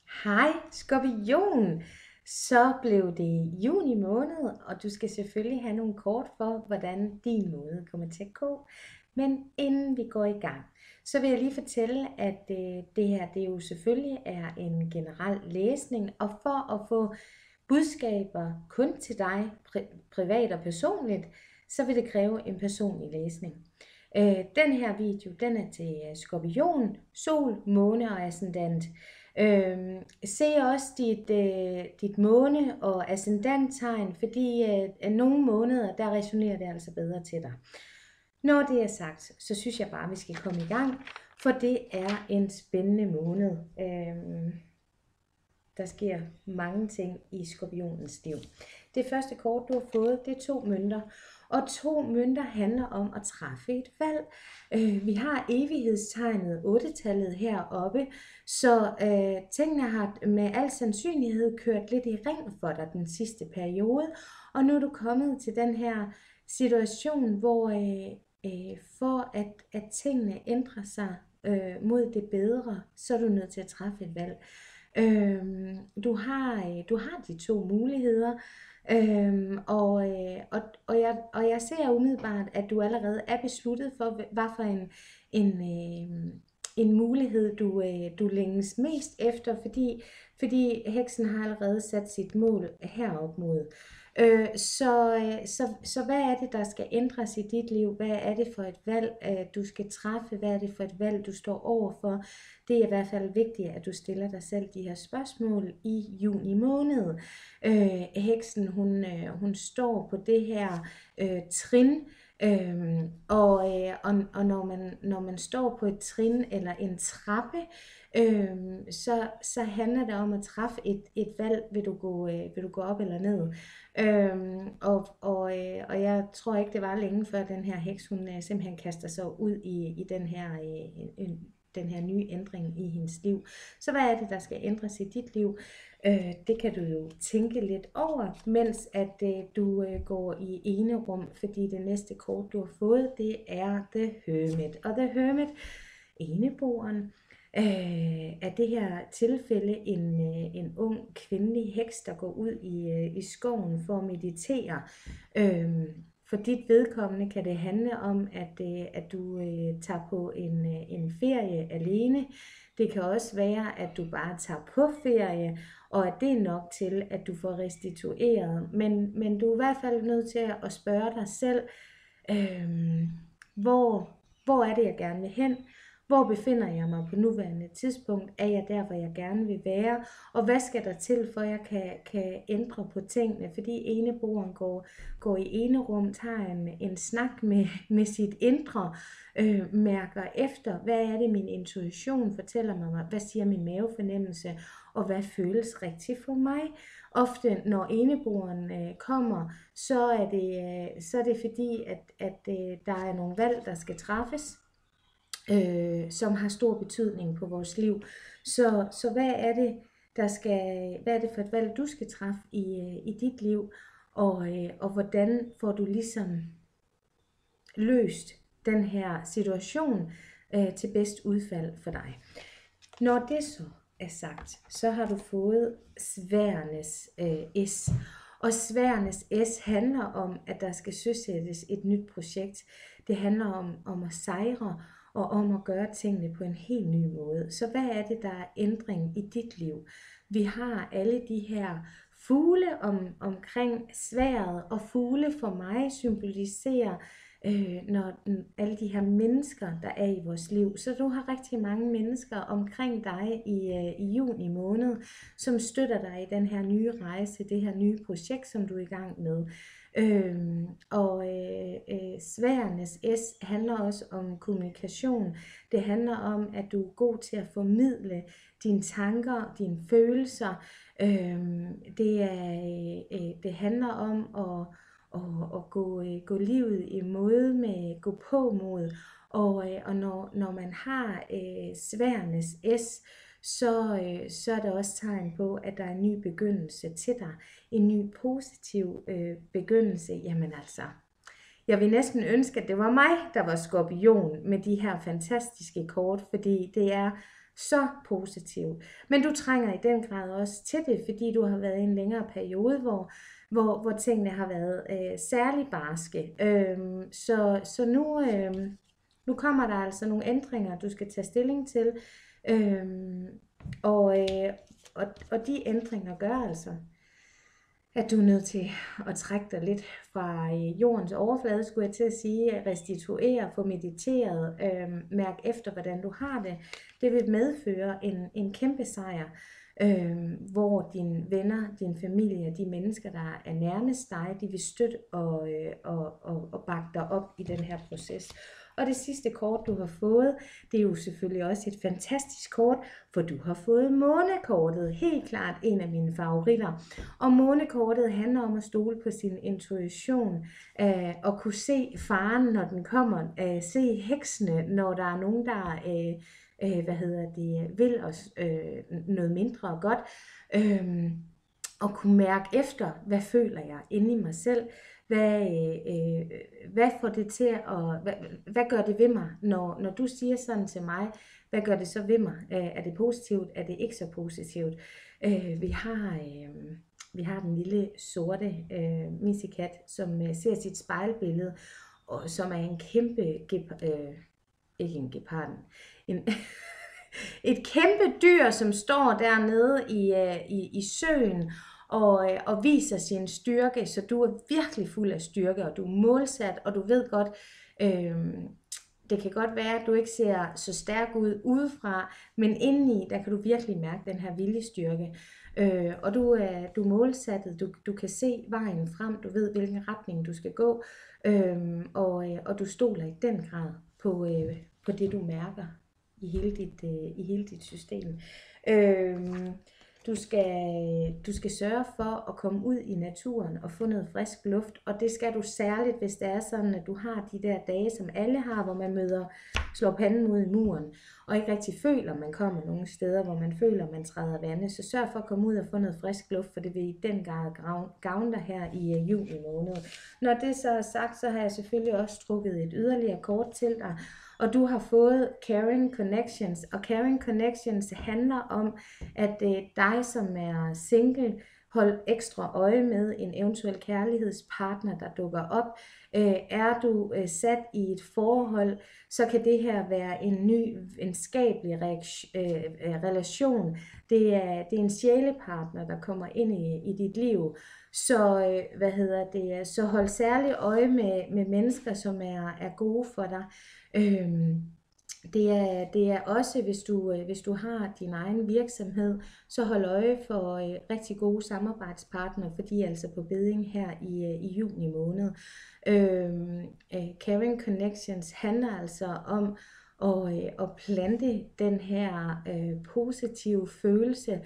Hej Skorpion, så blev det juni måned, og du skal selvfølgelig have nogle kort for, hvordan din måned kommer til at gå. Men inden vi går i gang, så vil jeg lige fortælle, at det her det jo selvfølgelig er en generel læsning, og for at få budskaber kun til dig privat og personligt, så vil det kræve en personlig læsning. Den her video, den er til Skorpion, Sol, Måne og Ascendant. Se også dit måne- og ascendanttegn, fordi nogle måneder, der resonerer det altså bedre til dig. Når det er sagt, så synes jeg bare, at vi skal komme i gang, for det er en spændende måned. Der sker mange ting i Skorpionens liv. Det første kort, du har fået, det er 2 mønter. Og 2 mønter handler om at træffe et valg. Vi har evighedstegnet 8-tallet heroppe, så tingene har med al sandsynlighed kørt lidt i ring for dig den sidste periode. Og nu er du kommet til den her situation, hvor for at tingene ændrer sig mod det bedre, så er du nødt til at træffe et valg. Du har de 2 muligheder, og jeg ser umiddelbart, at du allerede er besluttet for, hvad for en mulighed, du længes mest efter, fordi heksen har allerede sat sit mål herop mod. Så hvad er det, der skal ændres i dit liv? Hvad er det for et valg, du skal træffe? Hvad er det for et valg, du står overfor? Det er i hvert fald vigtigt, at du stiller dig selv de her spørgsmål i juni måned. Heksen, hun står på det her trin, og når man står på et trin eller en trappe, så handler det om at træffe et valg. Vil du gå op eller ned? Og jeg tror ikke, det var længe før den her heks, hun simpelthen kaster sig ud i den her nye ændring i hendes liv. Så hvad er det, der skal ændres i dit liv? Det kan du jo tænke lidt over, mens at du går i enerum, fordi det næste kort, du har fået, det er The Hermit. Og The Hermit, eneboeren, er det her tilfælde en ung kvindelig heks, der går ud i skoven for at meditere. For dit vedkommende kan det handle om, at du tager på en ferie alene. Det kan også være, at du bare tager på ferie, og at det er nok til, at du får restitueret. Men du er i hvert fald nødt til at spørge dig selv, hvor er det, jeg gerne vil hen? Hvor befinder jeg mig på nuværende tidspunkt? Er jeg der, hvor jeg gerne vil være? Og hvad skal der til, for jeg kan ændre på tingene? Fordi eneboeren går i enerum, tager en snak med sit indre, mærker efter, hvad er det, min intuition fortæller mig? Hvad siger min mavefornemmelse? Og hvad føles rigtigt for mig? Ofte, når eneboeren kommer, så er det fordi, at der er nogle valg, der skal træffes, som har stor betydning på vores liv. Så hvad er det for et valg, du skal træffe i dit liv, og hvordan får du ligesom løst den her situation til bedst udfald for dig. Når det så er sagt, så har du fået Sværdenes S. Og Sværdenes S handler om, at der skal søsættes et nyt projekt. Det handler om at sejre, og om at gøre tingene på en helt ny måde. Så hvad er det, der er ændring i dit liv? Vi har alle de her fugle omkring sværdet, og fugle for mig symboliserer når alle de her mennesker, der er i vores liv. Så du har rigtig mange mennesker omkring dig i juni måned, som støtter dig i den her nye rejse, det her nye projekt, som du er i gang med. Sværdenes S handler også om kommunikation. Det handler om, at du er god til at formidle dine tanker, dine følelser. Det handler om at gå livet i møde med gå på mod. Og når man har Sværdenes S, så er der også tegn på, at der er en ny begyndelse til dig. En ny positiv begyndelse. Jamen altså, jeg vil næsten ønske, at det var mig, der var Skorpion med de her fantastiske kort, fordi det er så positivt. Men du trænger i den grad også til det, fordi du har været i en længere periode, hvor tingene har været særlig barske. Så nu kommer der altså nogle ændringer, du skal tage stilling til. Og de ændringer gør altså, at du er nødt til at trække dig lidt fra jordens overflade, skulle jeg til at sige, restituere, få mediteret, mærk efter, hvordan du har det. Det vil medføre en kæmpe sejr, hvor dine venner, din familie, de mennesker, der er nærmest dig, de vil støtte og bakke dig op i den her proces. Og det sidste kort, du har fået, det er jo selvfølgelig også et fantastisk kort, for du har fået månekortet. Helt klart en af mine favoritter. Og månekortet handler om at stole på sin intuition, og kunne se faren, når den kommer, se heksene, når der er nogen, der vil os noget mindre godt, og kunne mærke efter, hvad føler jeg inde i mig selv. Hvad får det til at, hvad gør det ved mig, når du siger sådan til mig, hvad gør det så ved mig? Er det positivt? Er det ikke så positivt? Vi har den lille sorte missekat, som ser sit spejlbillede, og som er en kæmpe ikke en gepard, et kæmpe dyr, som står dernede i søen, og viser sin styrke, så du er virkelig fuld af styrke, og du er målsat, og du ved godt, det kan godt være, at du ikke ser så stærk ud udefra, men indeni, der kan du virkelig mærke den her viljestyrke, og du er målsattet, du kan se vejen frem, du ved, hvilken retning du skal gå, og du stoler i den grad på det, du mærker i hele dit system. Du skal sørge for at komme ud i naturen og få noget frisk luft, og det skal du særligt, hvis det er sådan, at du har de der dage, som alle har, hvor man slår panden ud i muren, og ikke rigtig føler, at man kommer nogle steder, hvor man føler, at man træder vande. Så sørg for at komme ud og få noget frisk luft, for det vil i den grad gavne dig her i juni måned. Når det så er sagt, så har jeg selvfølgelig også trukket et yderligere kort til dig, og du har fået Caring Connections, og Caring Connections handler om, at dig, som er single, hold ekstra øje med en eventuel kærlighedspartner, der dukker op. Er du sat i et forhold, så kan det her være en ny venskabelig relation. Det er en sjælepartner, der kommer ind i dit liv. Så, så hold særligt øje med mennesker, som er gode for dig. Det er også, hvis du har din egen virksomhed, så hold øje for rigtig gode samarbejdspartnere, for de er altså på beding her i juni måned. Caring Connections handler altså om at plante den her positive følelse,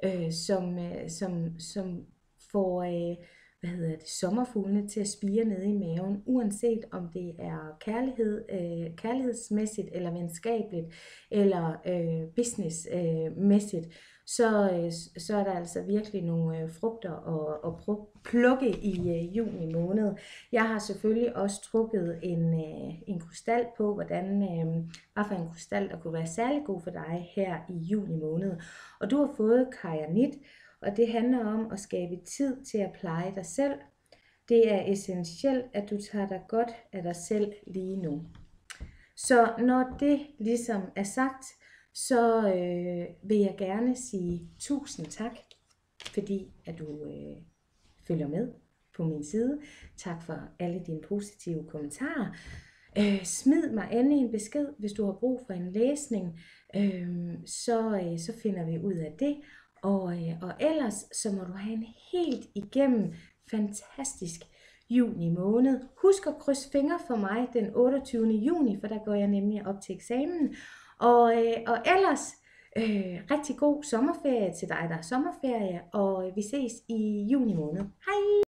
som får sommerfuglene til at spire nede i maven, uanset om det er kærlighedsmæssigt, eller venskabeligt, eller businessmæssigt, så er der altså virkelig nogle frugter at plukke i juni måned. Jeg har selvfølgelig også trukket en krystal på, hvad for en krystal, der kunne være særlig god for dig her i juni måned. Og du har fået Kayanit, og det handler om at skabe tid til at pleje dig selv. Det er essentielt, at du tager dig godt af dig selv lige nu. Så når det ligesom er sagt, så vil jeg gerne sige tusind tak, fordi at du følger med på min side. Tak for alle dine positive kommentarer. Smid mig endelig en besked, hvis du har brug for en læsning, så finder vi ud af det. Og ellers så må du have en helt igennem fantastisk juni måned. Husk at krydse fingre for mig den 28. juni, for der går jeg nemlig op til eksamen. Og ellers rigtig god sommerferie til dig, der er sommerferie, og vi ses i juni måned. Hej!